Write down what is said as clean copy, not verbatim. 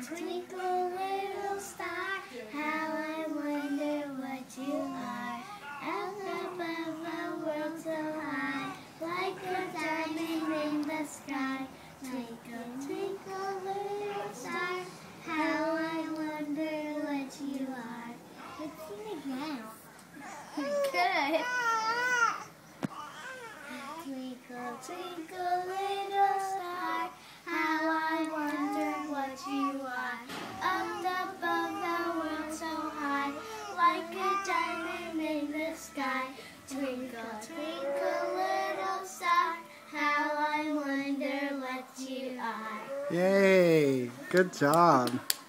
twinkle, little star, how I wonder what you are. Out above the world so high, like a diamond in the sky. Twinkle, twinkle, little star, how I wonder what you are. Let's sing again. Good. Twinkle, twinkle, little star, how I wonder what you are. Up above the world so high, like a diamond in the sky. Twinkle, twinkle, little star, how I wonder what you are. Yay! Good job.